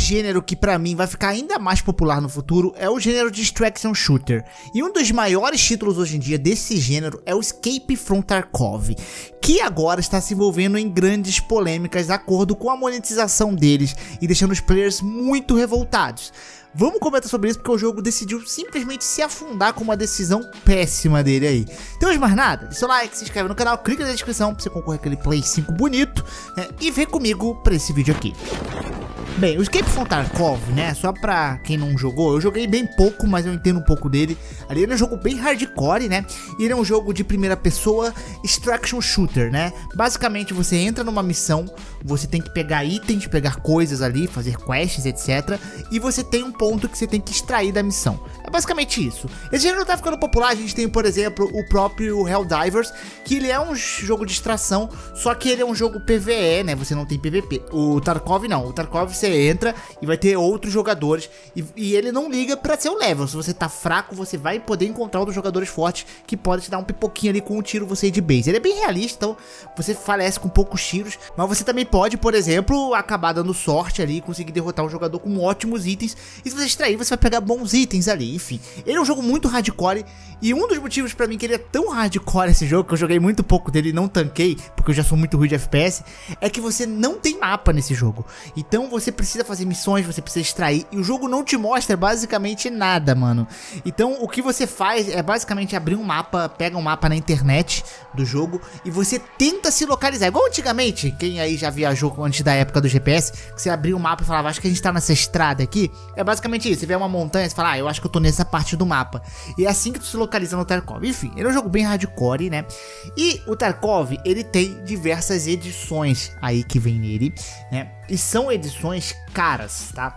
gênero que pra mim vai ficar ainda mais popular no futuro é o gênero de Extraction Shooter. E um dos maiores títulos hoje em dia desse gênero é o Escape from Tarkov, que agora está se envolvendo em grandes polêmicas de acordo com a monetização deles e deixando os players muito revoltados. Vamos comentar sobre isso porque o jogo decidiu simplesmente se afundar com uma decisão péssima dele aí. Então, antes de mais nada, deixa o like, se inscreve no canal, clica na descrição pra você concorrer aquele Play 5 bonito, né, e vem comigo pra esse vídeo aqui. Bem, o Escape from Tarkov, né, só pra quem não jogou, eu joguei bem pouco, mas eu entendo um pouco dele. Ali ele é um jogo bem hardcore, né, e ele é um jogo de primeira pessoa extraction shooter, né. Basicamente você entra numa missão, você tem que pegar itens, pegar coisas ali, fazer quests, etc. E você tem um ponto que você tem que extrair da missão. É basicamente isso. Esse gênero tá ficando popular, a gente tem, por exemplo, o próprio Helldivers, que ele é um jogo de extração, só que ele é um jogo PvE, né, você não tem PvP. O Tarkov não, o Tarkov você entra e vai ter outros jogadores e ele não liga pra seu level. Se você tá fraco, você vai poder encontrar outros jogadores fortes que podem te dar um pipoquinho ali com um tiro você ir de base. Ele é bem realista, então você falece com poucos tiros, mas você também pode, por exemplo, acabar dando sorte ali e conseguir derrotar um jogador com ótimos itens. E se você extrair, você vai pegar bons itens ali, enfim. Ele é um jogo muito hardcore e um dos motivos pra mim que ele é tão hardcore esse jogo, que eu joguei muito pouco dele e não tanquei, porque eu já sou muito ruim de FPS, é que você não tem mapa nesse jogo. Então você precisa fazer missões, você precisa extrair, e o jogo não te mostra basicamente nada, mano. Então o que você faz é basicamente abrir um mapa, pega um mapa na internet do jogo e você tenta se localizar. Igual antigamente, quem aí já viajou antes da época do GPS, que você abria um mapa e falava, acho que a gente tá nessa estrada aqui. É basicamente isso, você vê uma montanha e fala, ah, eu acho que eu tô nessa parte do mapa. E é assim que tu se localiza no Tarkov. Enfim, ele é um jogo bem hardcore, né? E o Tarkov, ele tem diversas edições aí que vem nele, né? E são edições caras, tá?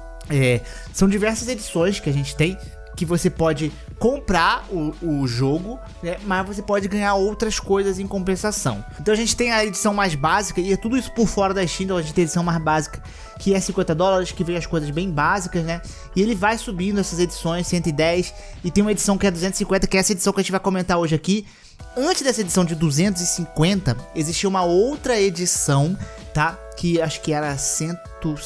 São diversas edições que a gente tem, que você pode comprar o jogo, né, mas você pode ganhar outras coisas em compensação. Então a gente tem a edição mais básica, e é tudo isso por fora da Steam. Então a gente tem a edição mais básica, que é $50, que vem as coisas bem básicas, né? E ele vai subindo essas edições, 110, e tem uma edição que é 250, que é essa edição que a gente vai comentar hoje aqui. Antes dessa edição de 250, existia uma outra edição, tá? Que acho que era 100 ou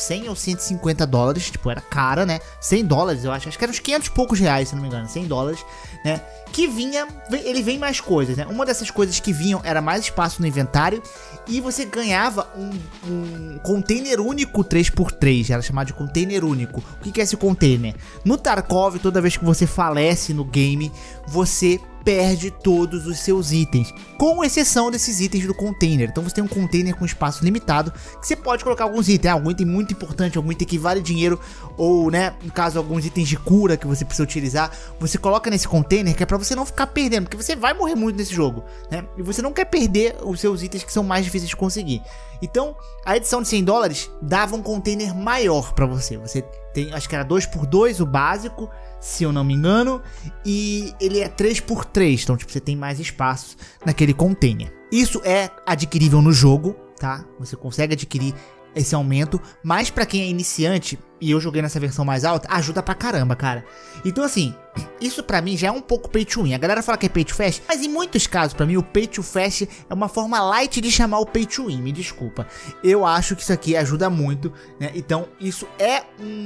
$150, tipo, era cara, né? $100, eu acho que era uns 500 e poucos reais, se não me engano, $100, né? Que ele vem mais coisas, né? Uma dessas coisas que vinham era mais espaço no inventário, e você ganhava um container único 3x3, era chamado de container único. O que é esse container? No Tarkov, toda vez que você falece no game, você perde todos os seus itens, com exceção desses itens do container. Então você tem um container com espaço limitado, que você pode colocar alguns itens, algum item muito importante, algum item que vale dinheiro, ou, né, no caso, alguns itens de cura que você precisa utilizar, você coloca nesse container, que é pra você não ficar perdendo, porque você vai morrer muito nesse jogo, né, e você não quer perder os seus itens que são mais difíceis de conseguir. Então, a edição de $100 dava um container maior pra você. Você tem, acho que era 2x2 o básico, se eu não me engano, e ele é 3x3, então tipo, você tem mais espaço naquele container. Isso é adquirível no jogo, tá? Você consegue adquirir esse aumento, mas pra quem é iniciante, e eu joguei nessa versão mais alta, ajuda pra caramba, cara. Então assim, isso pra mim já é um pouco pay to win. A galera fala que é pay to fast, mas em muitos casos pra mim o pay to fast é uma forma light de chamar o pay to win, me desculpa. Eu acho que isso aqui ajuda muito, né? Então isso é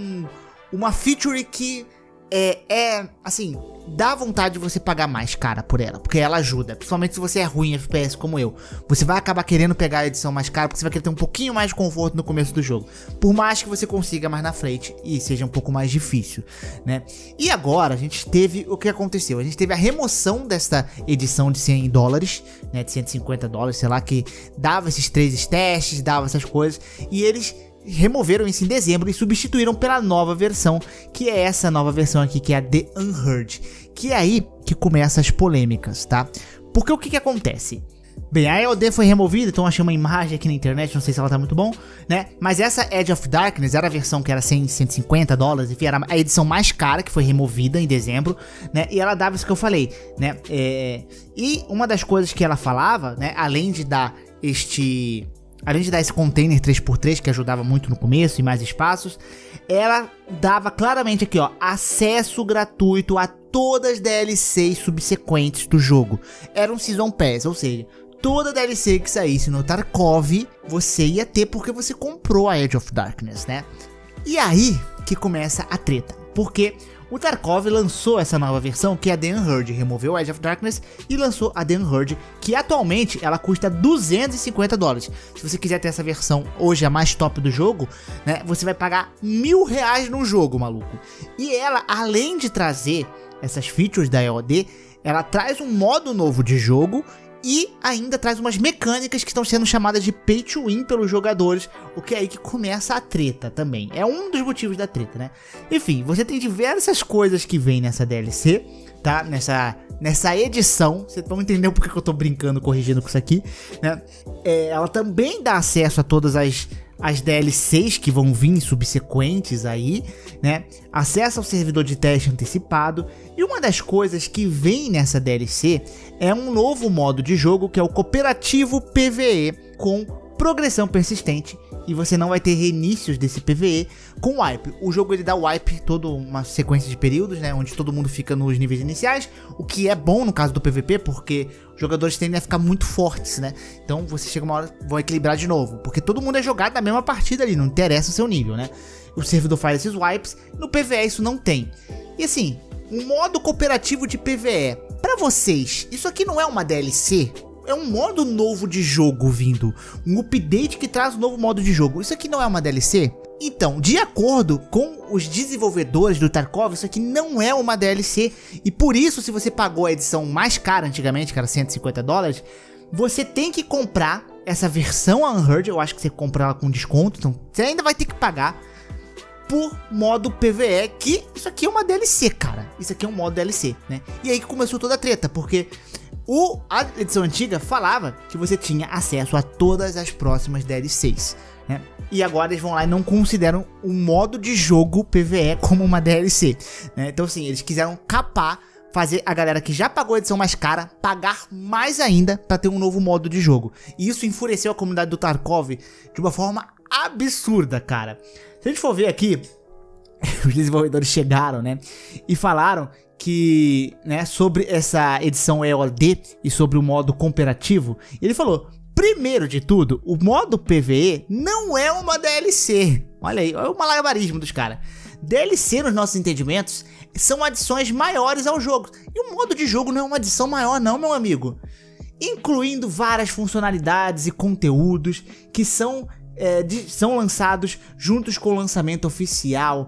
uma feature que assim, dá vontade de você pagar mais cara por ela, porque ela ajuda, principalmente se você é ruim em FPS como eu. Você vai acabar querendo pegar a edição mais cara, porque você vai querer ter um pouquinho mais de conforto no começo do jogo, por mais que você consiga mais na frente e seja um pouco mais difícil, né? E agora a gente teve o que aconteceu, a gente teve a remoção desta edição de $100, né, de $150, sei lá, que dava esses 3 testes, dava essas coisas, e eles removeram isso em dezembro e substituíram pela nova versão, que é essa nova versão aqui, que é a The Unheard, que é aí que começa as polêmicas, tá? Porque o que acontece? Bem, a EOD foi removida, então eu achei uma imagem aqui na internet, não sei se ela tá muito bom, né? Mas essa Edge of Darkness era a versão que era $150, enfim, era a edição mais cara, que foi removida em dezembro, né? E ela dava isso que eu falei, né? E uma das coisas que ela falava, né? Além de dar esse container 3x3 que ajudava muito no começo e mais espaços, ela dava claramente aqui, ó, acesso gratuito a todas as DLCs subsequentes do jogo. Era um Season Pass, ou seja, toda DLC que saísse no Tarkov, você ia ter porque você comprou a Edge of Darkness, né? E aí que começa a treta, porque o Tarkov lançou essa nova versão, que é a The Unheard, removeu o Edge of Darkness e lançou a The Unheard, que atualmente ela custa $250. Se você quiser ter essa versão hoje, a mais top do jogo, né, você vai pagar R$1.000 no jogo, maluco. E ela, além de trazer essas features da EOD, ela traz um modo novo de jogo e ainda traz umas mecânicas que estão sendo chamadas de Pay to Win pelos jogadores, o que é aí que começa a treta também. É um dos motivos da treta, né? Enfim, você tem diversas coisas que vem nessa DLC, tá? Nessa edição, vocês vão entender porque que eu tô brincando, corrigindo com isso aqui, né? Ela também dá acesso a todas as DLCs que vão vir subsequentes aí, né? Acesso ao servidor de teste antecipado. E uma das coisas que vem nessa DLC é um novo modo de jogo, que é o cooperativo PvE com progressão persistente. E você não vai ter reinícios desse PvE com wipe. O jogo ele dá wipe toda uma sequência de períodos, né? Onde todo mundo fica nos níveis iniciais. O que é bom no caso do PvP, porque os jogadores tendem a ficar muito fortes, né? Então você chega uma hora, vão equilibrar de novo. Porque todo mundo é jogado na mesma partida ali, não interessa o seu nível, né? O servidor faz esses wipes, no PvE isso não tem. E assim, um modo cooperativo de PvE. Pra vocês, isso aqui não é uma DLC? É um modo novo de jogo vindo, um update que traz um novo modo de jogo. Isso aqui não é uma DLC? Então, de acordo com os desenvolvedores do Tarkov, isso aqui não é uma DLC. E por isso, se você pagou a edição mais cara antigamente, que era $150, você tem que comprar essa versão Unheard. Eu acho que você compra ela com desconto, então você ainda vai ter que pagar por modo PvE, que isso aqui é uma DLC, cara. Isso aqui é um modo DLC, né? E aí que começou toda a treta, porque a edição antiga falava que você tinha acesso a todas as próximas DLCs, né? E agora eles vão lá e não consideram o modo de jogo PvE como uma DLC, né? Então assim, eles quiseram capar, fazer a galera que já pagou a edição mais cara pagar mais ainda para ter um novo modo de jogo. E isso enfureceu a comunidade do Tarkov de uma forma absurda, cara. Se a gente for ver aqui, os desenvolvedores chegaram, né, e falaram que, né, sobre essa edição EOD e sobre o modo cooperativo. Ele falou, primeiro de tudo, o modo PvE não é uma DLC. Olha aí, olha o malabarismo dos caras. DLC, nos nossos entendimentos, são adições maiores ao jogo. E o modo de jogo não é uma adição maior não, meu amigo. Incluindo várias funcionalidades e conteúdos que são lançados juntos com o lançamento oficial,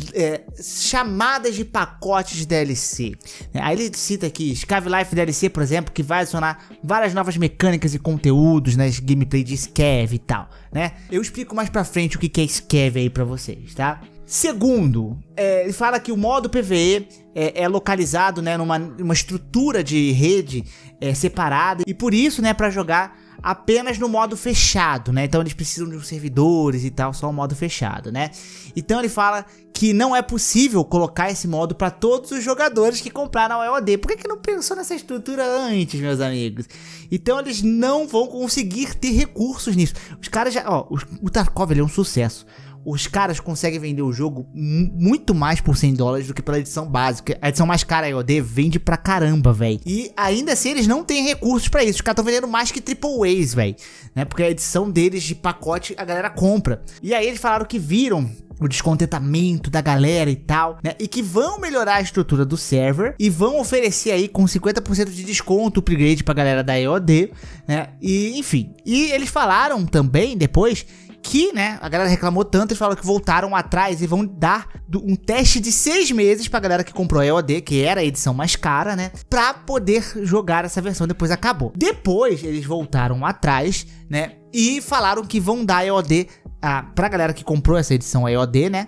chamadas de pacotes de DLC. Aí ele cita aqui Scav Life DLC, por exemplo, que vai adicionar várias novas mecânicas e conteúdos nas gameplay de Scav e tal, né? Eu explico mais pra frente o que é Scav aí pra vocês, tá? Segundo, ele fala que o modo PvE é localizado, né, numa estrutura de rede separada, e por isso, né, para jogar apenas no modo fechado, né? Então eles precisam de servidores e tal, só o modo fechado, né? Então ele fala que não é possível colocar esse modo para todos os jogadores que compraram a EOD. Por que não pensou nessa estrutura antes, meus amigos? Então eles não vão conseguir ter recursos nisso. Os caras já, ó, o Tarkov ele é um sucesso. Os caras conseguem vender o jogo muito mais por $100 do que pela edição básica. A edição mais cara, a EOD, vende pra caramba, velho. E ainda assim, eles não têm recursos pra isso. Os caras estão vendendo mais que Triple A's, velho, né? Porque a edição deles de pacote, a galera compra. E aí eles falaram que viram o descontentamento da galera e tal, né? E que vão melhorar a estrutura do server e vão oferecer aí com 50% de desconto upgrade pra galera da EOD, né? E enfim. E eles falaram também depois que, né, a galera reclamou tanto, eles falaram que voltaram atrás e vão dar um teste de 6 meses pra galera que comprou a EOD, que era a edição mais cara, né, pra poder jogar essa versão, depois acabou. Depois eles voltaram atrás, né, e falaram que vão dar a EOD pra galera que comprou essa edição EOD, né,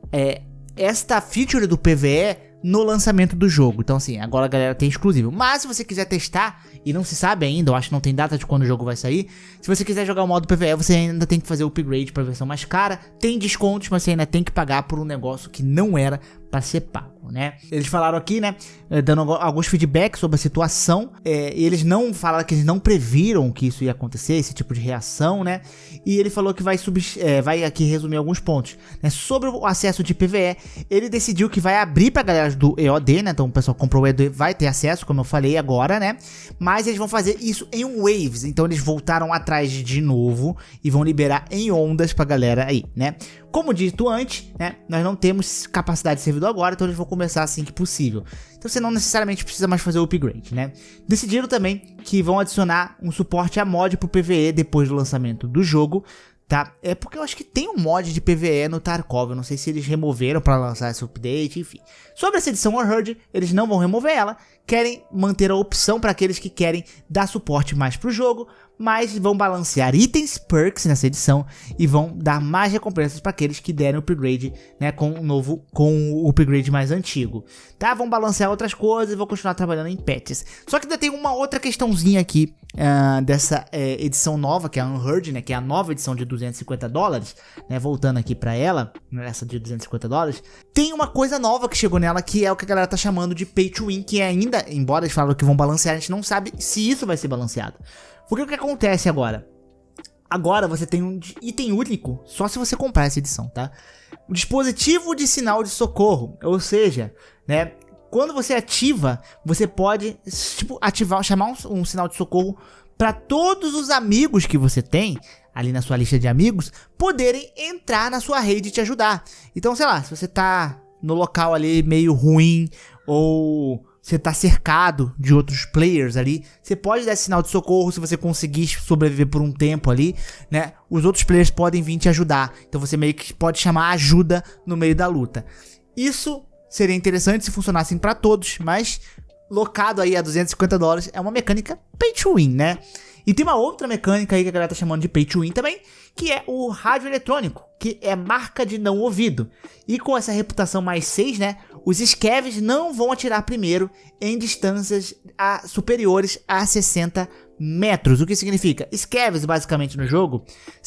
esta feature do PvE no lançamento do jogo. Então assim, agora a galera tem exclusivo. Mas se você quiser testar e não se sabe ainda, eu acho que não tem data de quando o jogo vai sair, se você quiser jogar o modo PvE, você ainda tem que fazer o upgrade para a versão mais cara. Tem descontos, mas você ainda tem que pagar por um negócio que não era para ser pago, né? Eles falaram aqui, né, dando alguns feedbacks sobre a situação, e eles não falaram que eles não previram que isso ia acontecer, esse tipo de reação, né? E ele falou que vai aqui resumir alguns pontos, né? Sobre o acesso de PvE, ele decidiu que vai abrir pra galera do EOD, né? Então o pessoal que comprou o EOD vai ter acesso, como eu falei agora, né? Mas eles vão fazer isso em waves, então eles voltaram atrás de novo e vão liberar em ondas pra galera aí, né? Como dito antes, né, nós não temos capacidade de servidor agora, então eles vão começar assim que possível. Então você não necessariamente precisa mais fazer o upgrade, né. Decidiram também que vão adicionar um suporte a mod pro PvE depois do lançamento do jogo, tá? É porque eu acho que tem um mod de PvE no Tarkov, eu não sei se eles removeram para lançar esse update, enfim. Sobre essa edição Unheard, eles não vão remover ela, querem manter a opção para aqueles que querem dar suporte mais pro jogo, mas vão balancear itens, perks nessa edição e vão dar mais recompensas para aqueles que derem o upgrade, né, com o upgrade mais antigo, tá? Vão balancear outras coisas e vão continuar trabalhando em patches. Só que ainda tem uma outra questãozinha aqui dessa edição nova, que é a Unheard, né, que é a nova edição de $250, né, voltando aqui para ela, essa de $250, tem uma coisa nova que chegou nela, que é o que a galera tá chamando de Pay to Win, que ainda, embora eles falam que vão balancear, a gente não sabe se isso vai ser balanceado. Porque o que acontece agora? Agora você tem um item único, só se você comprar essa edição, tá? O dispositivo de sinal de socorro, ou seja, né, quando você ativa, você pode, tipo, chamar um sinal de socorro para todos os amigos que você tem ali na sua lista de amigos poderem entrar na sua rede e te ajudar. Então, sei lá, se você tá no local ali meio ruim ou você tá cercado de outros players ali, você pode dar esse sinal de socorro. Se você conseguir sobreviver por um tempo ali, né, os outros players podem vir te ajudar. Então você meio que pode chamar ajuda no meio da luta. Isso seria interessante se funcionassem pra todos, mas locado aí a $250 é uma mecânica pay to win, né? E tem uma outra mecânica aí que a galera tá chamando de pay to win também, que é o rádio eletrônico, que é marca de não ouvido. E com essa reputação mais 6, né, os scavs não vão atirar primeiro em distâncias superiores a 60 metros. O que significa? Scavs, basicamente, no jogo,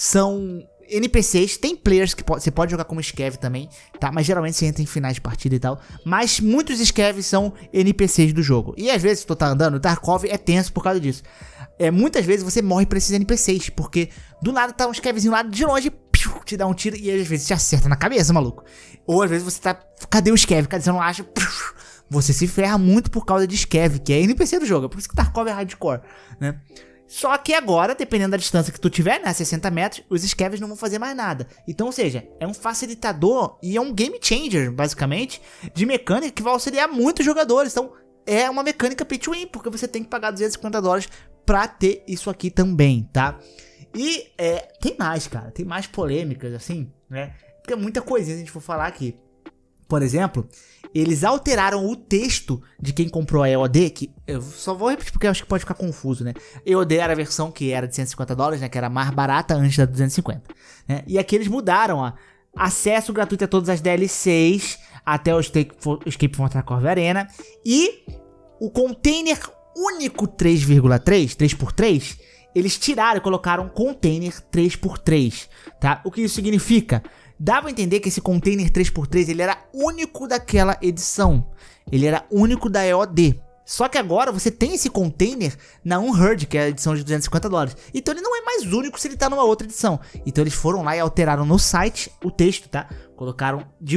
são NPCs, tem players que você pode jogar como Scav também, tá? Mas geralmente você entra em finais de partida e tal. Mas muitos Scavs são NPCs do jogo. E às vezes, se tu tá andando, o Tarkov é tenso por causa disso. Muitas vezes você morre pra esses NPCs, porque do nada tá um Scavzinho lá de longe, piu, te dá um tiro e às vezes te acerta na cabeça, maluco. Ou às vezes você tá, cadê o Scav? Cadê você não acha? Piu, você se ferra muito por causa de Scav, que é NPC do jogo. É por isso que Tarkov é hardcore, né? Só que agora, dependendo da distância que tu tiver, né, 60 metros, os Scavs não vão fazer mais nada. Então, ou seja, é um facilitador e é um game changer, basicamente, de mecânica que vai auxiliar muitos jogadores. Então, é uma mecânica pay to win, porque você tem que pagar $250 pra ter isso aqui também, tá? E tem mais, cara, tem mais polêmicas, assim, né? Porque é muita coisinha, se a gente for falar aqui. Por exemplo, eles alteraram o texto de quem comprou a EOD, que eu só vou repetir porque eu acho que pode ficar confuso, né? EOD era a versão que era de $150, né? Que era mais barata antes da 250, né? E aqui eles mudaram, acesso gratuito a todas as DLCs até o Escape from Tarkov Arena. E o container único 3,3, 3x3, eles tiraram e colocaram container 3x3, tá? O que isso significa? Dava a entender que esse container 3x3 ele era único daquela edição. Ele era único da EOD. Só que agora você tem esse container na Unheard, que é a edição de $250. Então ele não é mais único se ele tá numa outra edição. Então eles foram lá e alteraram no site o texto, tá? Colocaram de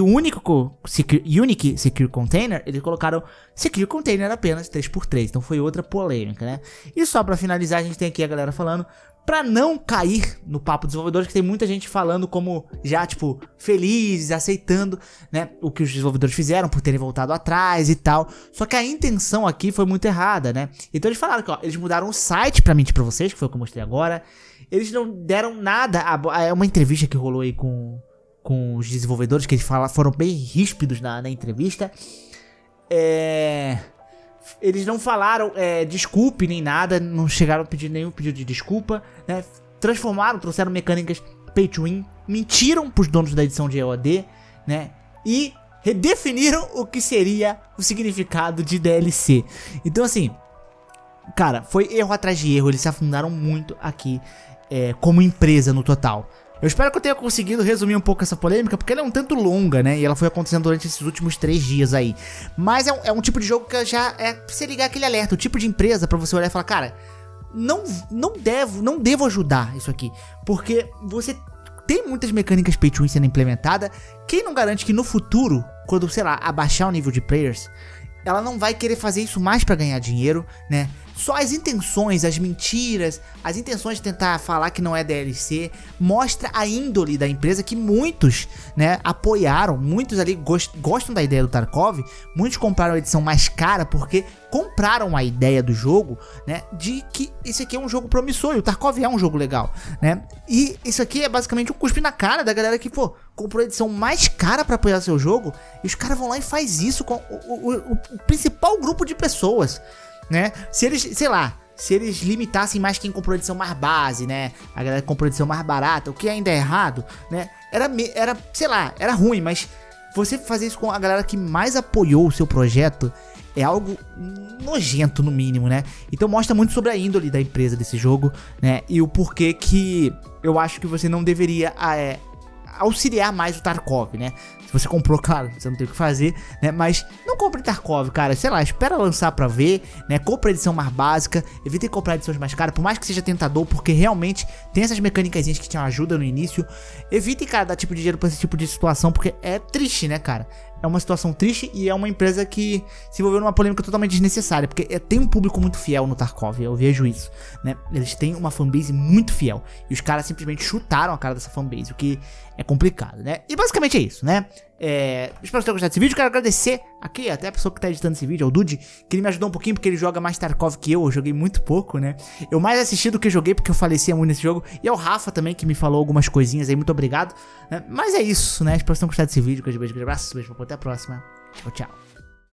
Unique Secure Container, eles colocaram Secure Container apenas 3x3. Então foi outra polêmica, né? E só pra finalizar, a gente tem aqui a galera falando, pra não cair no papo dos desenvolvedores, que tem muita gente falando como já, tipo, felizes, aceitando, né, o que os desenvolvedores fizeram por terem voltado atrás e tal. Só que a intenção aqui foi muito errada, né? Então eles falaram que, ó, eles mudaram o site pra mentir pra vocês, que foi o que eu mostrei agora. Eles não deram nada, é uma entrevista que rolou aí com os desenvolvedores, que eles foram bem ríspidos na entrevista. Eles não falaram desculpe nem nada, não chegaram a pedir nenhum pedido de desculpa, né? Trouxeram mecânicas pay to win, mentiram pros donos da edição de EOD, né? E redefiniram o que seria o significado de DLC. Então assim, cara, foi erro atrás de erro, eles se afundaram muito aqui como empresa no total. Eu espero que eu tenha conseguido resumir um pouco essa polêmica, porque ela é um tanto longa, né? E ela foi acontecendo durante esses últimos 3 dias aí. Mas é um tipo de jogo que já pra você ligar aquele alerta, o tipo de empresa pra você olhar e falar, cara, não devo ajudar isso aqui. Porque você tem muitas mecânicas pay to win sendo implementada. Quem não garante que no futuro, quando, sei lá, abaixar o nível de players, ela não vai querer fazer isso mais pra ganhar dinheiro, né? só as intenções, as mentiras, as intenções de tentar falar que não é DLC, mostra a índole da empresa que muitos, né, apoiaram, muitos ali gostam da ideia do Tarkov, muitos compraram a edição mais cara porque compraram a ideia do jogo, né, de que esse aqui é um jogo promissor, e o Tarkov é um jogo legal, né, e isso aqui é basicamente um cuspe na cara da galera que, pô, comprou a edição mais cara pra apoiar seu jogo, e os caras vão lá e faz isso com o principal grupo de pessoas, né? Se eles, sei lá, se eles limitassem mais quem comprou a edição mais base, né? A galera que comprou a edição mais barata, o que ainda é errado, né? Era, sei lá, era ruim, mas você fazer isso com a galera que mais apoiou o seu projeto é algo nojento, no mínimo, né? Então mostra muito sobre a índole da empresa desse jogo, né? E o porquê que eu acho que você não deveria auxiliar mais o Tarkov, né? Se você comprou, claro, você não tem o que fazer, né? Mas não compre Tarkov, cara. Sei lá, espera lançar pra ver, né? Compre a edição mais básica. Evite comprar edições mais caras, por mais que seja tentador, porque realmente tem essas mecânicas que te ajudam no início. Evite, cara, dar tipo de dinheiro pra esse tipo de situação, porque é triste, né, cara? É uma situação triste e é uma empresa que se envolveu numa polêmica totalmente desnecessária, porque tem um público muito fiel no Tarkov, eu vejo isso, né? Eles têm uma fanbase muito fiel e os caras simplesmente chutaram a cara dessa fanbase, o que é complicado, né? E basicamente é isso, né? Espero que tenham gostado desse vídeo. Quero agradecer aqui até a pessoa que tá editando esse vídeo, é o Dude, que ele me ajudou um pouquinho porque ele joga mais Tarkov que eu joguei muito pouco, né? Eu mais assisti do que joguei porque eu falecia muito nesse jogo. E é o Rafa também que me falou algumas coisinhas aí, muito obrigado, né? Mas é isso, né? Espero que tenham gostado desse vídeo. Beijo, abraço, beijo, até a próxima. Tchau, tchau.